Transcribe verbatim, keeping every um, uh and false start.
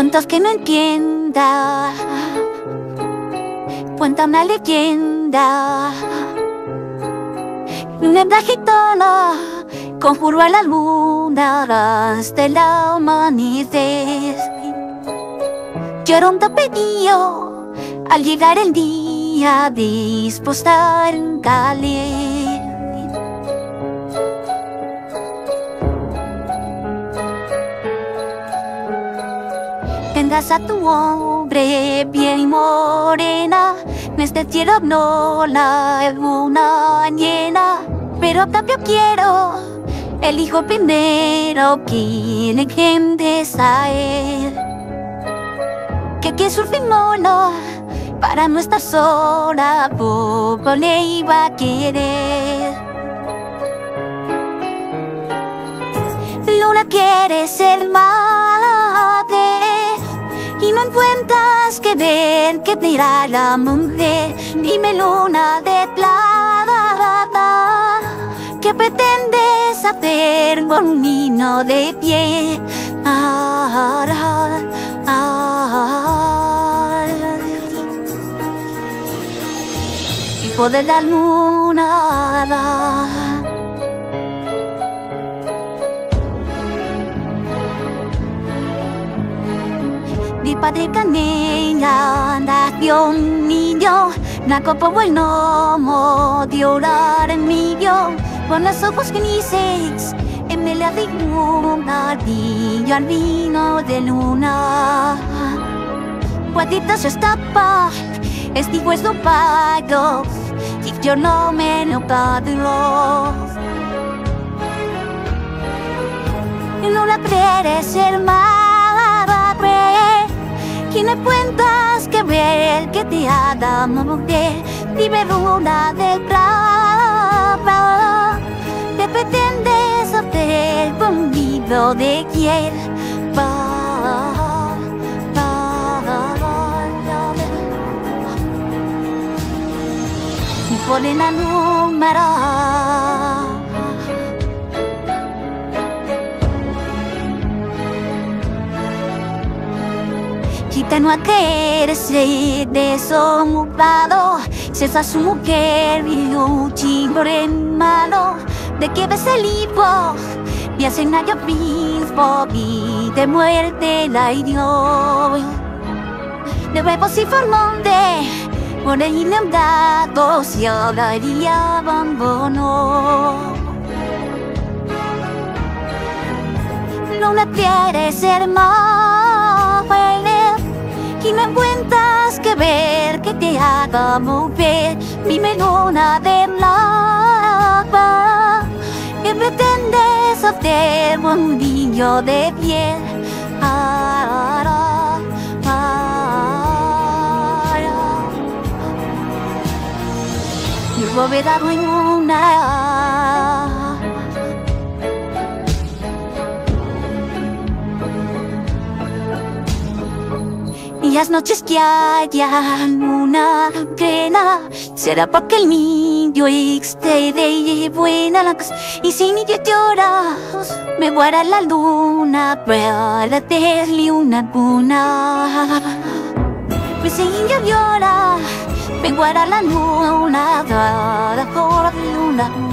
tontos que no entiendan, cuenta una leyenda. Una gitana conjuró a la luna hasta la amanecer. Lloró un tapetío al llegar el día dispuesta en caler. Tendrás a tu hombre bien morena, en este cielo no la luna llena, pero también quiero el hijo primero que le entiendes a él. Que que surfe mono para no estar sola, poco le iba a querer. Luna quiere ser madre y no encuentras que ver que te irá la mujer. Dime, luna de plata, ¿qué pretendes hacer con un niño de pie? Ah, ah, ah, hijo de la luna. Mi padre canela nació un niño, nació por el gnomo de orar en millo, con los ojos grises en medio de luna, y al vino de luna. Guatita se estapa, este hueso pago, y yo no me lo padro. No la quiere ser madre, que no cuentas que ver que te ha dado mujer. Dime, luna de plata, ¿qué pretendes hacer conmigo de quién? Hijo de la número. Gitano a quererse desocupado, si esa su mujer y un chimbre en mano, de que ves el hipo y hacen a yo mismo y de muerte la hirió. De huevos y formonte, por el inundado, si ahora iría abandonó. Luna quiere ser mujer, y no encuentras que ver que te haga mover. Dime, luna de plata, ¿qué pretendes hacer un niño de piel? Ah, ah, ah, ah. Mi bóveda en una. Y las noches que hayan una pena, será porque el niño esté de buena. Y si niño lloras, me guarda la luna para darle una cuna. Pues si niño llora, me guarda la luna para darle una cuna.